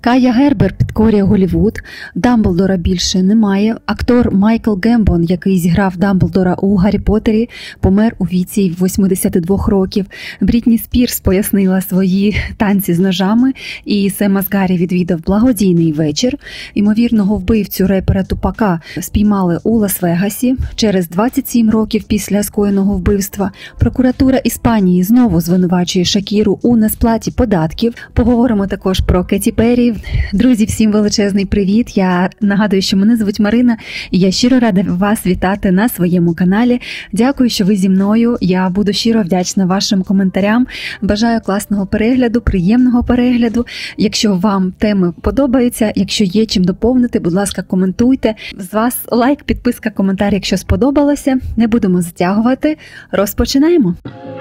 Кая Гербер підкорює Голлівуд, Дамблдора більше немає. Актор Майкл Гембон, який зіграв Дамблдора у Гаррі Поттері, помер у віці 82 років. Брітні Спірс пояснила свої танці з ножами, і Сем Асгарі відвідав благодійний вечір. Ймовірного вбивцю репера Тупака спіймали у Лас-Вегасі. Через 27 років після скоєного вбивства прокуратура Іспанії знову звинувачує Шакіру у несплаті податків. Поговоримо також про Кеті Перрі. Друзі, всім величезний привіт! Я нагадую, що мене звуть Марина, і я щиро рада вас вітати на своєму каналі. Дякую, що ви зі мною. Я буду щиро вдячна вашим коментарям. Бажаю класного перегляду, приємного перегляду. Якщо вам теми подобаються, якщо є чим доповнити, будь ласка, коментуйте. З вас лайк, підписка, коментар, якщо сподобалося. Не будемо затягувати. Розпочинаємо!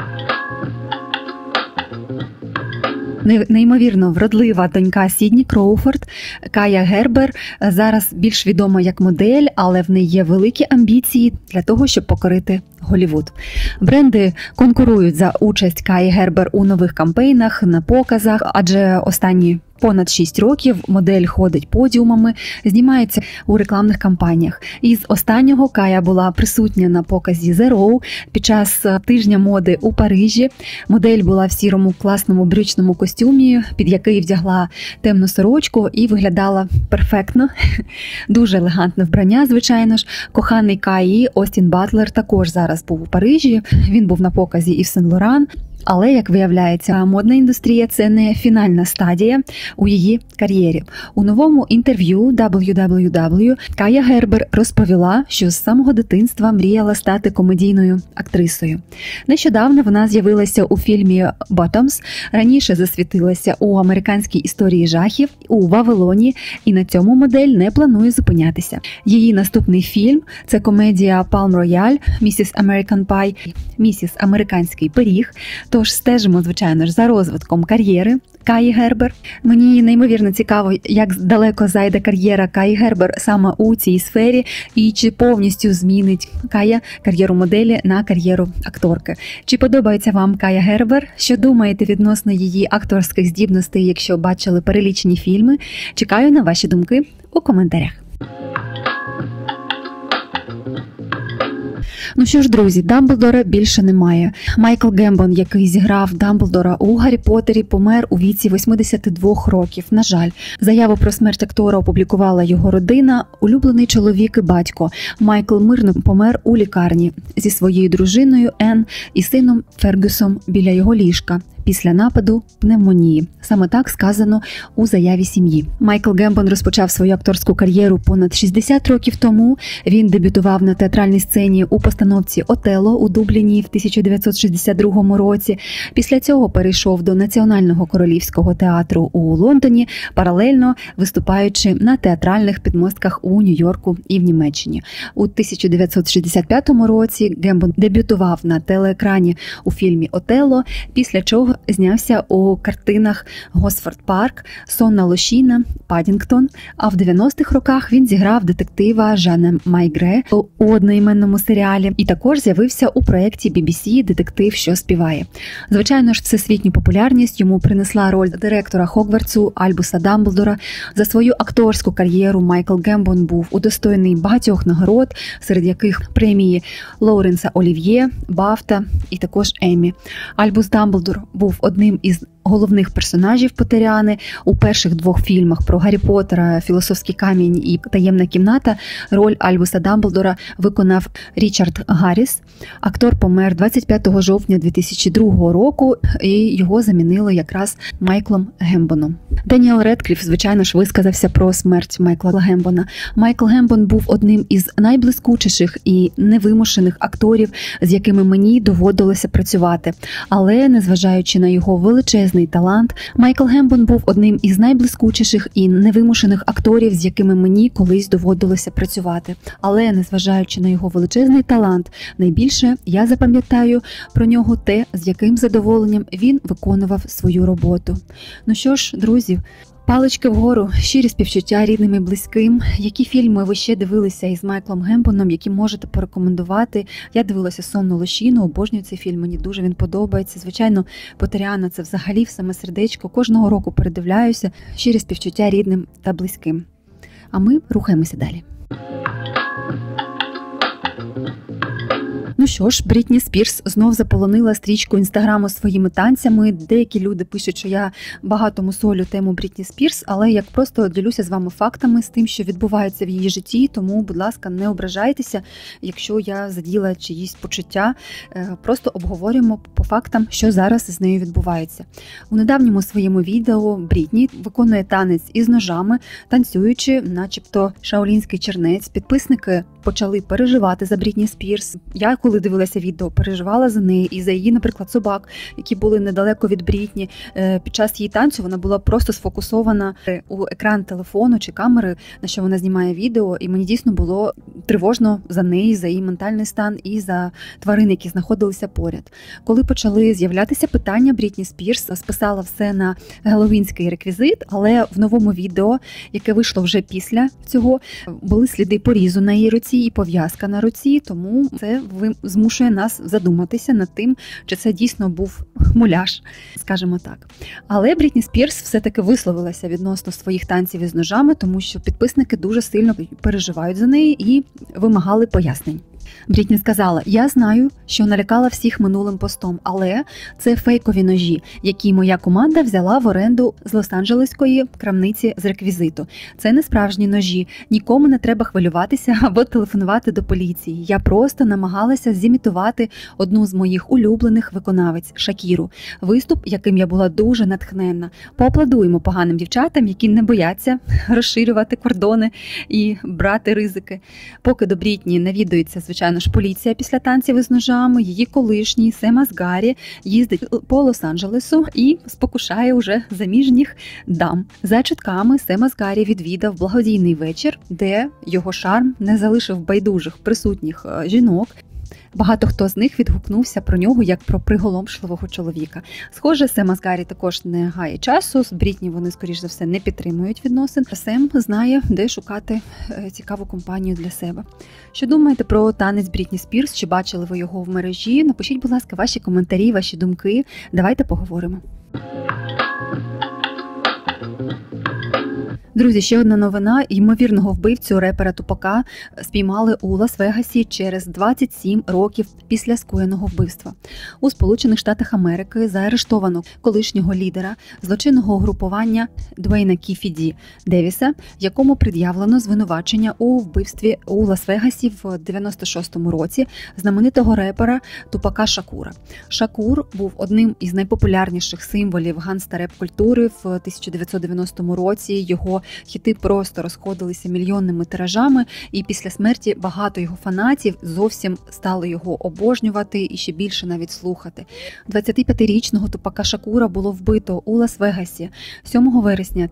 Неймовірно вродлива донька Сідні Кроуфорд, Кая Гербер, зараз більш відома як модель, але в неї є великі амбіції для того, щоб покорити Голлівуд. Бренди конкурують за участь Каї Гербер у нових кампейнах, на показах, адже останні понад 6 років модель ходить подіумами, знімається у рекламних кампаніях. Із останнього Кая була присутня на показі The Row під час тижня моди у Парижі. Модель була в сірому класному брючному костюмі, під який вдягла темну сорочку і виглядала перфектно. Дуже елегантне вбрання, звичайно ж. Коханий Каї Остін Батлер також зараз був у Парижі. Він був на показі і в Сен-Лоран. Але, як виявляється, модна індустрія – це не фінальна стадія у її кар'єрі. У новому інтерв'ю WWW Кая Гербер розповіла, що з самого дитинства мріяла стати комедійною актрисою. Нещодавно вона з'явилася у фільмі «Bottoms», раніше засвітилася у американській історії жахів, у «Вавилоні», і на цьому модель не планує зупинятися. Її наступний фільм – це комедія «Palm Royale», «Mrs. American Pie», «Місіс Американський пиріг». Тож стежимо, звичайно ж, за розвитком кар'єри Каї Гербер. Мені неймовірно цікаво, як далеко зайде кар'єра Каї Гербер саме у цій сфері, і чи повністю змінить Кая кар'єру моделі на кар'єру акторки. Чи подобається вам Кая Гербер? Що думаєте відносно її акторських здібностей, якщо бачили перелічені фільми? Чекаю на ваші думки у коментарях. Ну що ж, друзі, Дамблдора більше немає. Майкл Гембон, який зіграв Дамблдора у Гаррі Поттері, помер у віці 82 років. На жаль, заяву про смерть актора опублікувала його родина. Улюблений чоловік і батько Майкл мирно помер у лікарні зі своєю дружиною Енн і сином Фергюсом біля його ліжка після нападу пневмонії. Саме так сказано у заяві сім'ї. Майкл Гембон розпочав свою акторську кар'єру понад 60 років тому. Він дебютував на театральній сцені у постановці «Отелло» у Дубліні в 1962 році. Після цього перейшов до Національного королівського театру у Лондоні, паралельно виступаючи на театральних підмостках у Нью-Йорку і в Німеччині. У 1965 році Гембон дебютував на телеекрані у фільмі «Отелло», після чого знявся у картинах «Госфорд Парк», «Сонна лощина», «Паддінгтон», а в 90-х роках він зіграв детектива Жана Майгре у одноіменному серіалі і також з'явився у проєкті BBC «Детектив, що співає». Звичайно ж, всесвітню популярність йому принесла роль директора Хогвартсу Альбуса Дамблдора. За свою акторську кар'єру Майкл Гембон був удостоєний багатьох нагород, серед яких премії Лоуренса Олів'є, Бафта і також Еммі. Альбус Дамблдор був одним із головних персонажів Поттеріани. У перших 2 фільмах про Гаррі Поттера «Філософський камінь» і «Таємна кімната» роль Альбуса Дамблдора виконав Річард Гарріс. Актор помер 25 жовтня 2002 року, і його замінили якраз Майклом Гембоном. Деніел Редкліф, звичайно ж, висказався про смерть Майкла Гембона. Майкл Гембон був одним із найблискучіших і невимушених акторів, з якими мені доводилося працювати. Але, незважаючи на його величезний талант, Майкл Гембон був одним із найблискучіших і невимушених акторів, з якими мені колись доводилося працювати. Але, незважаючи на його величезний талант, найбільше я запам'ятаю про нього те, з яким задоволенням він виконував свою роботу. Ну що ж, друзі, Палички вгору, щирі співчуття рідним і близьким. Які фільми ви ще дивилися із Майклом Гембоном, які можете порекомендувати? Я дивилася «Сонну лощину», обожнюю цей фільм, мені дуже він подобається. Звичайно, «Потеряна» – це взагалі в саме сердечко. Кожного року передивляюся. Щирі співчуття рідним та близьким. А ми рухаємося далі. Ну що ж, Брітні Спірс знов заполонила стрічку Інстаграму своїми танцями. Деякі люди пишуть, що я багато мусолю тему Брітні Спірс, але я просто ділюся з вами фактами, з тим, що відбувається в її житті, тому, будь ласка, не ображайтеся, якщо я заділа чиїсь почуття. Просто обговорюємо по фактам, що зараз з нею відбувається. У недавньому своєму відео Брітні виконує танець із ножами, танцюючи, начебто шаолінський чернець. Підписники почали переживати за Брітні Спірс. Я, коли дивилася відео, переживала за неї і за її, наприклад, собак, які були недалеко від Брітні. Під час її танцю вона була просто сфокусована у екран телефону чи камери, на що вона знімає відео, і мені дійсно було тривожно за неї, за її ментальний стан і за тварин, які знаходилися поряд. Коли почали з'являтися питання, Брітні Спірс списала все на геловінський реквізит, але в новому відео, яке вийшло вже після цього, були сліди порізу на її руці і пов'язка на руці, тому це змушує нас задуматися над тим, чи це дійсно був муляж, скажімо так. Але Брітні Спірс все-таки висловилася відносно своїх танців із ножами, тому що підписники дуже сильно переживають за неї і вимагали пояснень. Брітні сказала: «Я знаю, що налякала всіх минулим постом, але це фейкові ножі, які моя команда взяла в оренду з Лос-Анджелеської крамниці з реквізиту. Це не справжні ножі, нікому не треба хвилюватися або телефонувати до поліції. Я просто намагалася зімітувати одну з моїх улюблених виконавиць – Шакіру. Виступ, яким я була дуже натхненна. Поаплодуємо поганим дівчатам, які не бояться розширювати кордони і брати ризики». Поки до Брітні навідується, звичайно ж, поліція після танців із ножами, її колишній Сем Асгарі їздить по Лос-Анджелесу і спокушає уже заміжніх дам. За чутками, Сем Асгарі відвідав благодійний вечір, де його шарм не залишив байдужих присутніх жінок. Багато хто з них відгукнувся про нього як про приголомшливого чоловіка. Схоже, Сем Асгарі також не гає часу, з Брітні вони, скоріш за все, не підтримують відносин. Сем знає, де шукати цікаву компанію для себе. Що думаєте про танець Брітні Спірс? Чи бачили ви його в мережі? Напишіть, будь ласка, ваші коментарі, ваші думки. Давайте поговоримо. Друзі, ще одна новина. Ймовірного вбивцю репера Тупака спіймали у Лас-Вегасі через 27 років після скоєного вбивства. У Сполучених Штатах Америки заарештовано колишнього лідера злочинного угрупування Дуейна Кіфі Ді Девіса, якому пред'явлено звинувачення у вбивстві у Лас-Вегасі в 96-му році знаменитого репера Тупака Шакура. Шакур був одним із найпопулярніших символів ганста-реп-культури в 1990 році. Його хіти просто розходилися мільйонними тиражами, і після смерті багато його фанатів зовсім стали його обожнювати і ще більше навіть слухати. 25-річного Тупака Шакура було вбито у Лас-Вегасі 7 вересня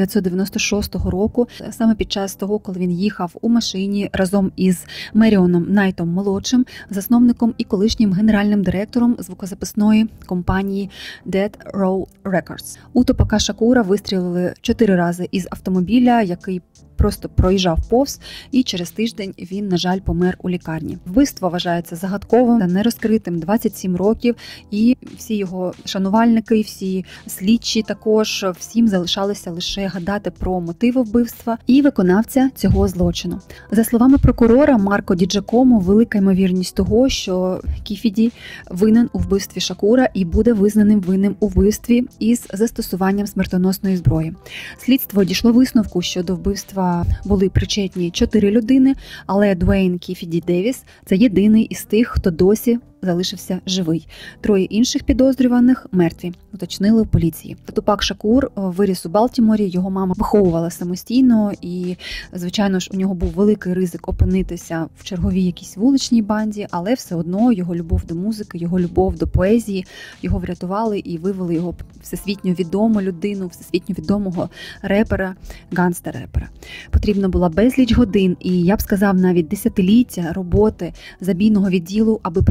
1996 року, саме під час того, коли він їхав у машині разом із Меріоном Найтом молодшим, засновником і колишнім генеральним директором звукозаписної компанії Death Row Records. У Тупака Шакура вистрілили 4 рази із автомобіля, який просто проїжджав повз, і через тиждень він, на жаль, помер у лікарні. Вбивство вважається загадковим та нерозкритим 27 років, і всі його шанувальники, всі слідчі також, всім залишалося лише гадати про мотиви вбивства і виконавця цього злочину. За словами прокурора Марко Ді Джакомо, велика ймовірність того, що Кіфі Ді винен у вбивстві Шакура і буде визнаним винним у вбивстві із застосуванням смертоносної зброї. Слідство дійшло висновку, що до вбивства були причетні 4 людини, але Дуейн Кіфі Ді Девіс – це єдиний із тих, хто досі залишився живий. 3 інших підозрюваних мертві, уточнили в поліції. Тупак Шакур виріс у Балтіморі, його мама виховувала самостійно і, звичайно ж, у нього був великий ризик опинитися в черговій якійсь вуличній банді, але все одно його любов до музики, його любов до поезії, його врятували і вивели його всесвітньо відому людину, всесвітньо відомого репера, ганста-репера. Потрібно було безліч годин і, я б сказав, навіть десятиліття роботи забійного відділу, аби прийти до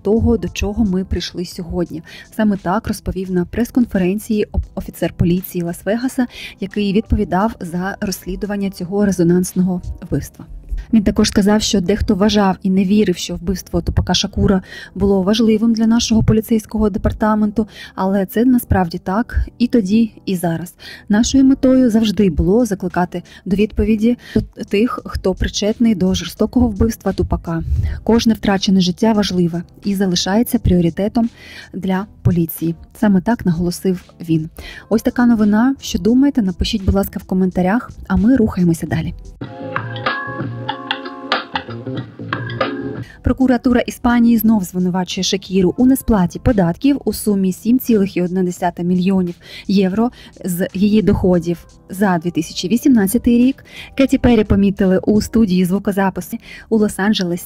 того, до чого ми прийшли сьогодні. Саме так розповів на прес-конференції офіцер поліції Лас-Вегаса, який відповідав за розслідування цього резонансного вбивства. Він також сказав, що дехто вважав і не вірив, що вбивство Тупака Шакура було важливим для нашого поліцейського департаменту, але це насправді так і тоді, і зараз. Нашою метою завжди було закликати до відповіді тих, хто причетний до жорстокого вбивства Тупака. Кожне втрачене життя важливе і залишається пріоритетом для поліції. Саме так наголосив він. Ось така новина. Що думаєте? Напишіть, будь ласка, в коментарях, а ми рухаємося далі. Прокуратура Іспанії знов звинувачує Шакіру у несплаті податків у сумі 7,1 мільйонів євро з її доходів за 2018 рік. Кеті Перрі помітили у студії звукозапису у Лос-Анджелесі.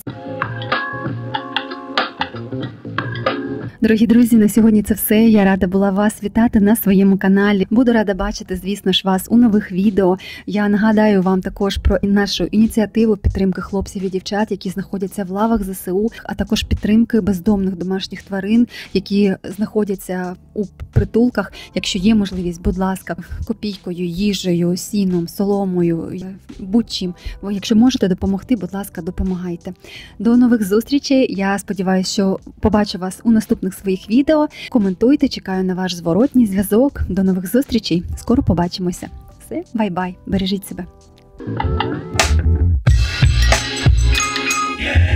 Дорогі друзі, на сьогодні це все. Я рада була вас вітати на своєму каналі. Буду рада бачити, звісно ж, вас у нових відео. Я нагадаю вам також про нашу ініціативу підтримки хлопців і дівчат, які знаходяться в лавах ЗСУ, а також підтримки бездомних домашніх тварин, які знаходяться у притулках. Якщо є можливість, будь ласка, копійкою, їжею, сіном, соломою, будь-чим. Якщо можете допомогти, будь ласка, допомагайте. До нових зустрічей. Я сподіваюся, що побачу вас у наступних своїх відео. Коментуйте, чекаю на ваш зворотній зв'язок. До нових зустрічей. Скоро побачимося. Все, бай-бай. Бережіть себе.